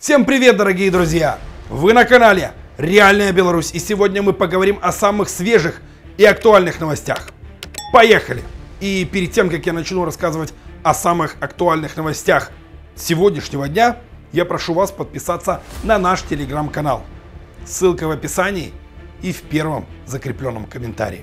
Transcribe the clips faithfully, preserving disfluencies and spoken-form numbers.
Всем привет, дорогие друзья! Вы на канале Реальная Беларусь, и сегодня мы поговорим о самых свежих и актуальных новостях. Поехали! И перед тем, как я начну рассказывать о самых актуальных новостях сегодняшнего дня, я прошу вас подписаться на наш телеграм-канал. Ссылка в описании и в первом закрепленном комментарии.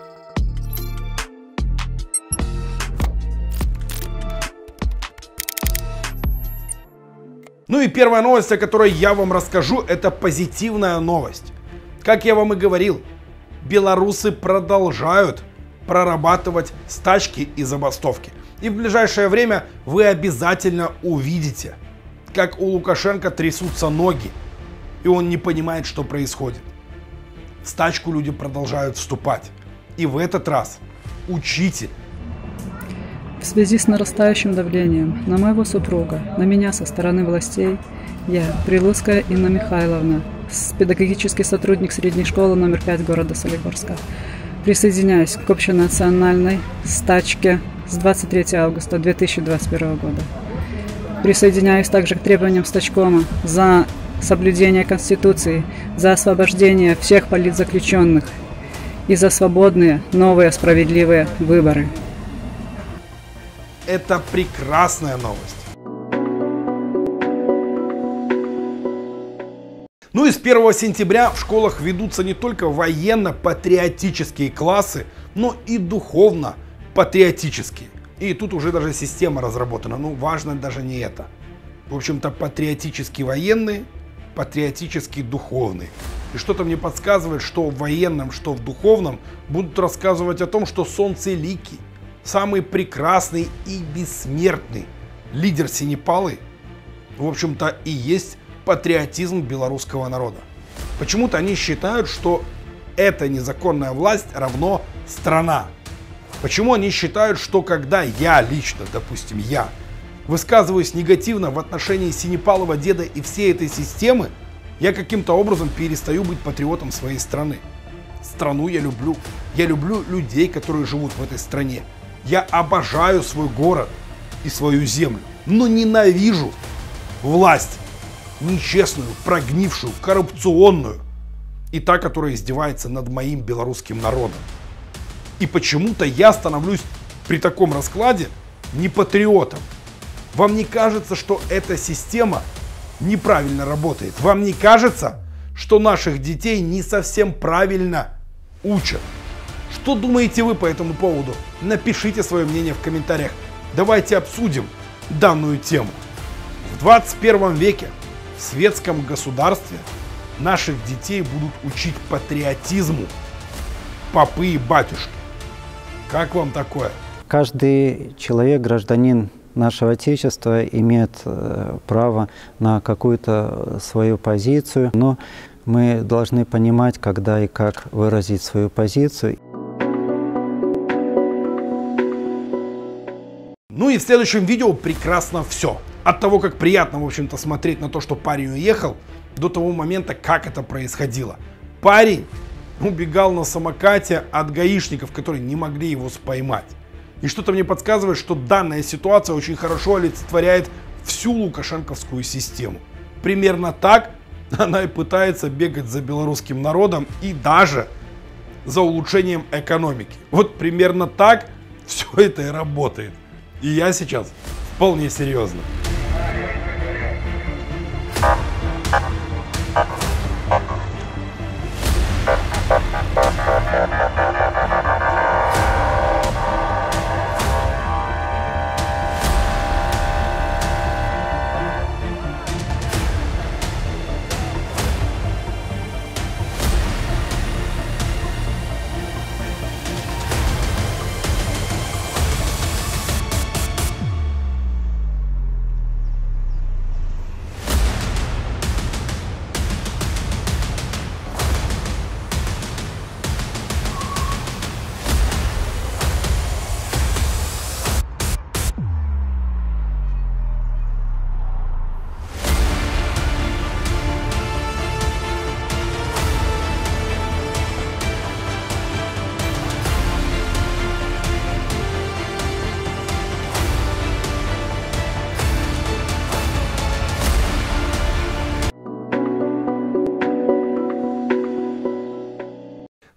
Ну и первая новость, о которой я вам расскажу, это позитивная новость. Как я вам и говорил, белорусы продолжают прорабатывать стачки и забастовки. И в ближайшее время вы обязательно увидите, как у Лукашенко трясутся ноги, и он не понимает, что происходит. В стачку люди продолжают вступать. И в этот раз учитель. В связи с нарастающим давлением на моего супруга, на меня со стороны властей, я, Прилуцкая Инна Михайловна, педагогический сотрудник средней школы номер пять города Солигорска, присоединяюсь к общенациональной стачке с двадцать третьего августа две тысячи двадцать первого года. Присоединяюсь также к требованиям стачкома за соблюдение Конституции, за освобождение всех политзаключенных и за свободные, новые, справедливые выборы. Это прекрасная новость. Ну и с первого сентября в школах ведутся не только военно-патриотические классы, но и духовно-патриотические. И тут уже даже система разработана. Ну, важно даже не это. В общем-то, патриотический военный, патриотический духовный. И что-то мне подсказывает, что в военном, что в духовном будут рассказывать о том, что солнцеликий, самый прекрасный и бессмертный лидер Синепалы, в общем-то, и есть патриотизм белорусского народа. Почему-то они считают, что эта незаконная власть равно страна. Почему они считают, что когда я лично, допустим, я, высказываюсь негативно в отношении Синепалова деда и всей этой системы, я каким-то образом перестаю быть патриотом своей страны. Страну я люблю. Я люблю людей, которые живут в этой стране. Я обожаю свой город и свою землю, но ненавижу власть нечестную, прогнившую, коррупционную и та, которая издевается над моим белорусским народом. И почему-то я становлюсь при таком раскладе не патриотом. Вам не кажется, что эта система неправильно работает? Вам не кажется, что наших детей не совсем правильно учат? Что думаете вы по этому поводу? Напишите свое мнение в комментариях. Давайте обсудим данную тему. В двадцать первом веке в светском государстве наших детей будут учить патриотизму попы и батюшки. Как вам такое? Каждый человек, гражданин нашего Отечества, имеет право на какую-то свою позицию, но мы должны понимать, когда и как выразить свою позицию. Ну и в следующем видео прекрасно все. От того, как приятно, в общем-то, смотреть на то, что парень уехал, до того момента, как это происходило. Парень убегал на самокате от гаишников, которые не могли его поймать. И что-то мне подсказывает, что данная ситуация очень хорошо олицетворяет всю лукашенковскую систему. Примерно так она и пытается бегать за белорусским народом и даже за улучшением экономики. Вот примерно так все это и работает. И я сейчас вполне серьезно.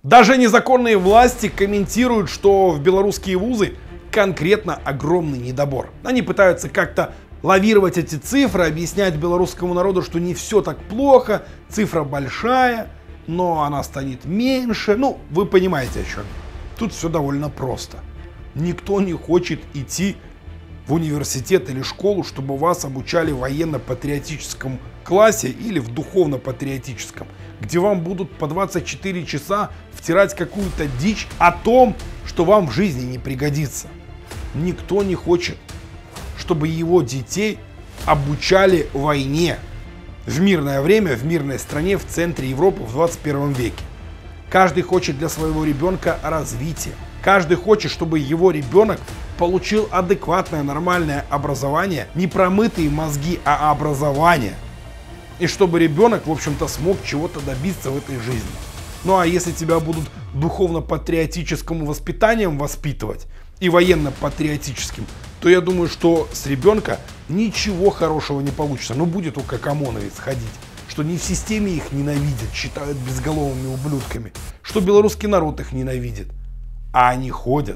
Даже незаконные власти комментируют, что в белорусские вузы конкретно огромный недобор. Они пытаются как-то лавировать эти цифры, объяснять белорусскому народу, что не все так плохо, цифра большая, но она станет меньше. Ну, вы понимаете, о чем. Тут все довольно просто. Никто не хочет идти в университет или школу, чтобы вас обучали в военно-патриотическом классе или в духовно-патриотическом, где вам будут по двадцать четыре часа втирать какую-то дичь о том, что вам в жизни не пригодится. Никто не хочет, чтобы его детей обучали войне в мирное время, в мирной стране, в центре Европы в двадцать первом веке. Каждый хочет для своего ребенка развития. Каждый хочет, чтобы его ребенок получил адекватное, нормальное образование, не промытые мозги, а образование. И чтобы ребенок, в общем-то, смог чего-то добиться в этой жизни. Ну а если тебя будут духовно-патриотическому воспитанием воспитывать и военно-патриотическим, то я думаю, что с ребенка ничего хорошего не получится. Ну будет у как ОМОНовец ходить, что не в системе их ненавидят, считают безголовыми ублюдками, что белорусский народ их ненавидит, а они ходят.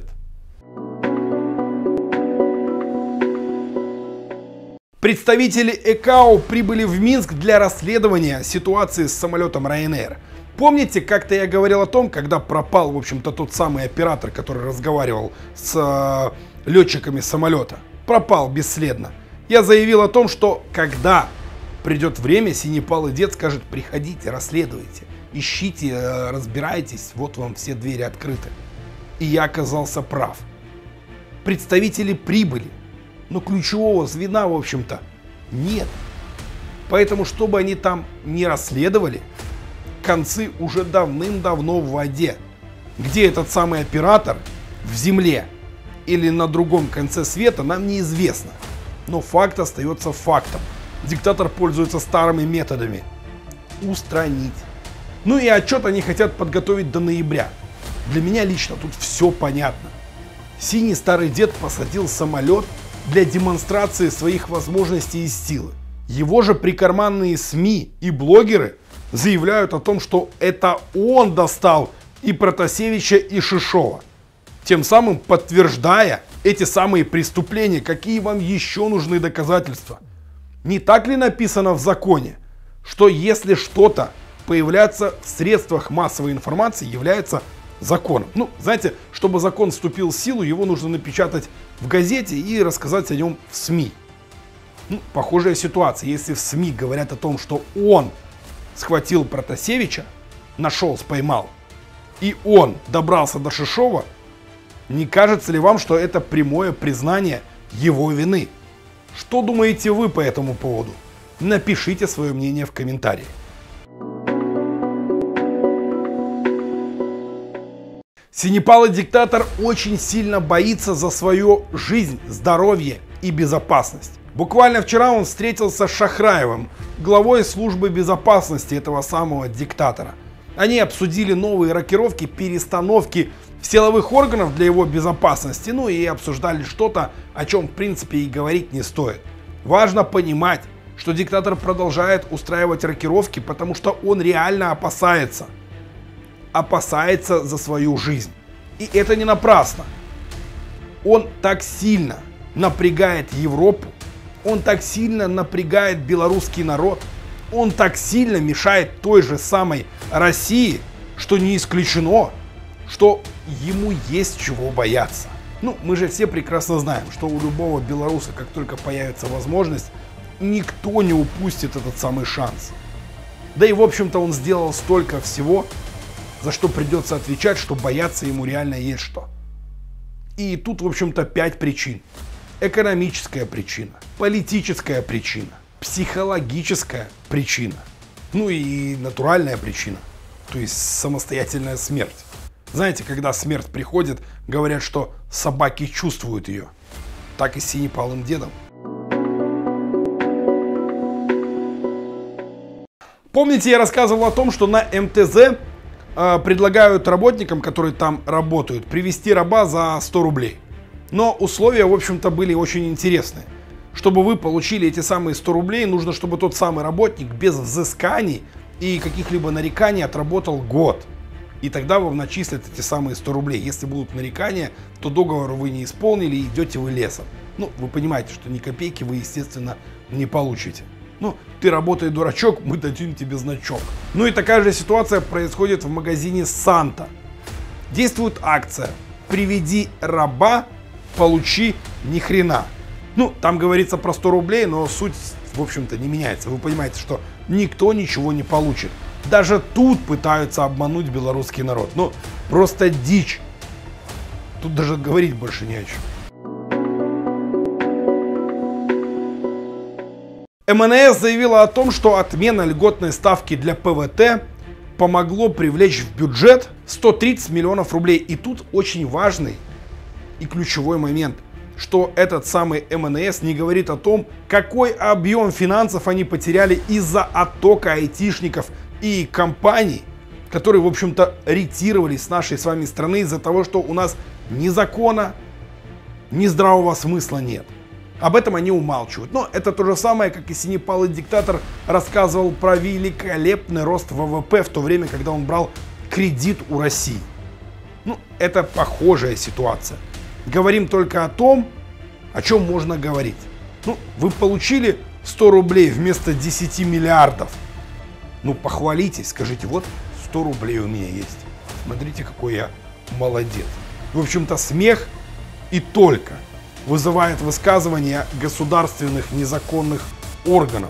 Представители ЭКАО прибыли в Минск для расследования ситуации с самолетом Ryanair. Помните, как-то я говорил о том, когда пропал, в общем-то, тот самый оператор, который разговаривал с э, летчиками самолета? Пропал бесследно. Я заявил о том, что когда придет время, синепалый дед скажет: приходите, расследуйте, ищите, э, разбирайтесь, вот вам все двери открыты. И я оказался прав. Представители прибыли, но ключевого звена, в общем-то, нет. Поэтому, чтобы они там не расследовали, концы уже давным-давно в воде. Где этот самый оператор, в земле или на другом конце света, нам неизвестно. Но факт остается фактом. Диктатор пользуется старыми методами. Устранить. Ну и отчет они хотят подготовить до ноября. Для меня лично тут все понятно. Синий старый дед посадил самолет для демонстрации своих возможностей и силы. Его же прикарманные СМИ и блогеры заявляют о том, что это он достал и Протасевича, и Шишова, тем самым подтверждая эти самые преступления. Какие вам еще нужны доказательства? Не так ли написано в законе, что если что-то появляется в средствах массовой информации, является законом? Ну, знаете, чтобы закон вступил в силу, его нужно напечатать в газете и рассказать о нем в СМИ. Ну, похожая ситуация. Если в СМИ говорят о том, что он схватил Протасевича, нашел, споймал, и он добрался до Шишова, не кажется ли вам, что это прямое признание его вины? Что думаете вы по этому поводу? Напишите свое мнение в комментарии. Синепалый диктатор очень сильно боится за свою жизнь, здоровье и безопасность. Буквально вчера он встретился с Шахраевым, главой службы безопасности этого самого диктатора. Они обсудили новые рокировки, перестановки силовых органов для его безопасности, ну и обсуждали что-то, о чем в принципе и говорить не стоит. Важно понимать, что диктатор продолжает устраивать рокировки, потому что он реально опасается. Опасается за свою жизнь. И это не напрасно. Он так сильно напрягает Европу, он так сильно напрягает белорусский народ, он так сильно мешает той же самой России, что не исключено, что ему есть чего бояться. Ну, мы же все прекрасно знаем, что у любого белоруса, как только появится возможность, никто не упустит этот самый шанс. Да и в общем-то он сделал столько всего, за что придется отвечать, что бояться ему реально есть что. И тут, в общем-то, пять причин. Экономическая причина, политическая причина, психологическая причина, ну и натуральная причина, то есть самостоятельная смерть. Знаете, когда смерть приходит, говорят, что собаки чувствуют ее. Так и с синепалым дедом. Помните, я рассказывал о том, что на эм тэ зэ э, предлагают работникам, которые там работают, привести раба за сто рублей. Но условия, в общем-то, были очень интересные. Чтобы вы получили эти самые сто рублей, нужно, чтобы тот самый работник без взысканий и каких-либо нареканий отработал год. И тогда вам начислят эти самые сто рублей. Если будут нарекания, то договор вы не исполнили и идете вы лесом. Ну, вы понимаете, что ни копейки вы, естественно, не получите. Ну, ты работай, дурачок, мы дадим тебе значок. Ну и такая же ситуация происходит в магазине Санта. Действует акция «Приведи раба, получи ни хрена». Ну, там говорится про сто рублей, но суть, в общем-то, не меняется. Вы понимаете, что никто ничего не получит. Даже тут пытаются обмануть белорусский народ. Ну, просто дичь. Тут даже говорить больше не о чем. эм эн эс заявила о том, что отмена льготной ставки для пэ вэ тэ помогло привлечь в бюджет сто тридцать миллионов рублей. И тут очень важный и ключевой момент, что этот самый эм эн эс не говорит о том, какой объем финансов они потеряли из-за оттока айтишников и компаний, которые, в общем-то, ретировались с нашей с вами страны из-за того, что у нас ни закона, ни здравого смысла нет. Об этом они умалчивают. Но это то же самое, как и синепалый диктатор рассказывал про великолепный рост вэ вэ пэ в то время, когда он брал кредит у России. Ну, это похожая ситуация. Говорим только о том, о чем можно говорить. Ну, вы получили сто рублей вместо десяти миллиардов. Ну, похвалитесь, скажите, вот сто рублей у меня есть. Смотрите, какой я молодец. В общем-то, смех и только вызывает высказывания государственных незаконных органов.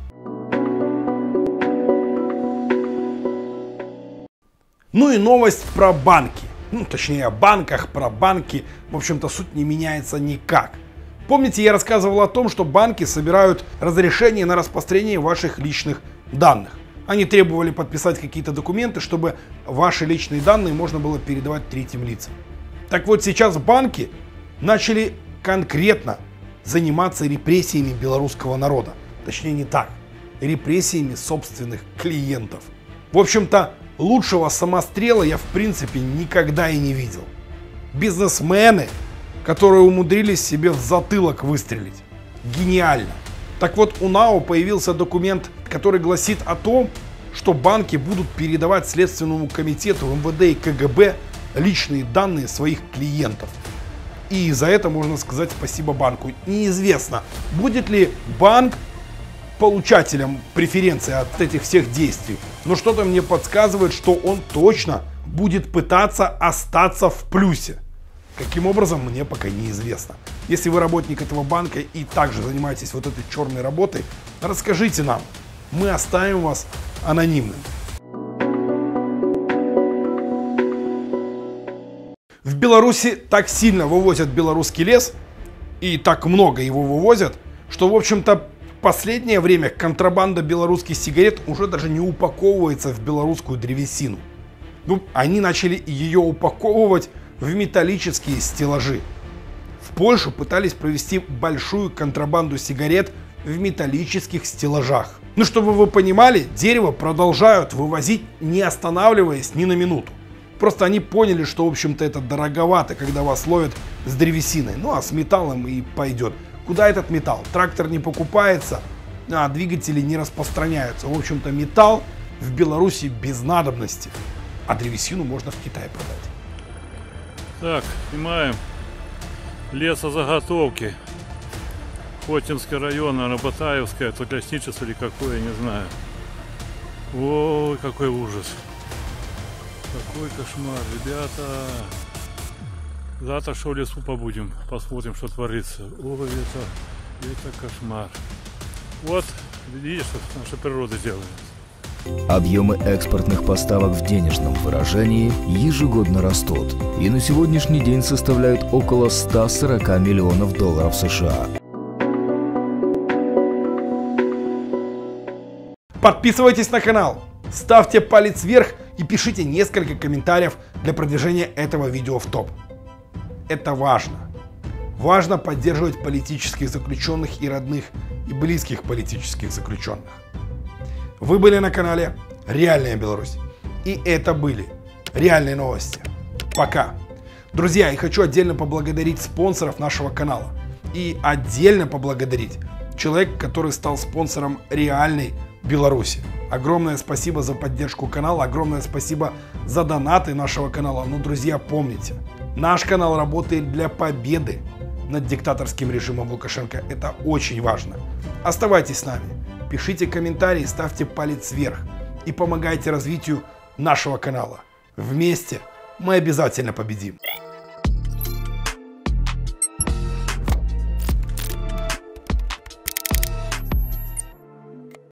Ну и новость про банки. Ну, точнее, о банках, про банки. В общем-то, суть не меняется никак. Помните, я рассказывал о том, что банки собирают разрешение на распространение ваших личных данных. Они требовали подписать какие-то документы, чтобы ваши личные данные можно было передавать третьим лицам. Так вот, сейчас банки начали конкретно заниматься репрессиями белорусского народа. Точнее, не так. Репрессиями собственных клиентов. В общем-то, лучшего самострела я в принципе никогда и не видел. Бизнесмены, которые умудрились себе в затылок выстрелить. Гениально. Так вот, у НАО появился документ, который гласит о том, что банки будут передавать Следственному комитету, эм вэ дэ и ка гэ бэ личные данные своих клиентов. И за это можно сказать спасибо банку. Неизвестно, будет ли банк получателем преференций от этих всех действий. Но что-то мне подсказывает, что он точно будет пытаться остаться в плюсе. Каким образом, мне пока неизвестно. Если вы работник этого банка и также занимаетесь вот этой черной работой, расскажите нам. Мы оставим вас анонимным. В Беларуси так сильно вывозят белорусский лес и так много его вывозят, что, в общем-то, в последнее время контрабанда белорусских сигарет уже даже не упаковывается в белорусскую древесину. Ну, они начали ее упаковывать в металлические стеллажи. В Польшу пытались провести большую контрабанду сигарет в металлических стеллажах. Ну, чтобы вы понимали, дерево продолжают вывозить, не останавливаясь ни на минуту. Просто они поняли, что, в общем-то, это дороговато, когда вас ловят с древесиной. Ну, а с металлом и пойдет. Куда этот металл? Трактор не покупается, а двигатели не распространяются. В общем-то, металл в Беларуси без надобности, а древесину можно в Китае продать. Так, снимаем лесозаготовки. Хотинский район, Работаевская, то лесничество или какое, не знаю. Ой, какой ужас. Какой кошмар, ребята. Завтра что в лесу побудем, посмотрим, что творится. Ой, это, это кошмар. Вот, видишь, что наша природа делает. Объемы экспортных поставок в денежном выражении ежегодно растут и на сегодняшний день составляют около ста сорока миллионов долларов США. Подписывайтесь на канал, ставьте палец вверх и пишите несколько комментариев для продвижения этого видео в топ. Это важно. Важно поддерживать политических заключенных и родных и близких политических заключенных. Вы были на канале Реальная Беларусь. И это были реальные новости. Пока. Друзья, я хочу отдельно поблагодарить спонсоров нашего канала. И отдельно поблагодарить человека, который стал спонсором реальной Беларуси. Огромное спасибо за поддержку канала, огромное спасибо за донаты нашего канала. Но, друзья, помните, наш канал работает для победы над диктаторским режимом Лукашенко. Это очень важно. Оставайтесь с нами, пишите комментарии, ставьте палец вверх и помогайте развитию нашего канала. Вместе мы обязательно победим.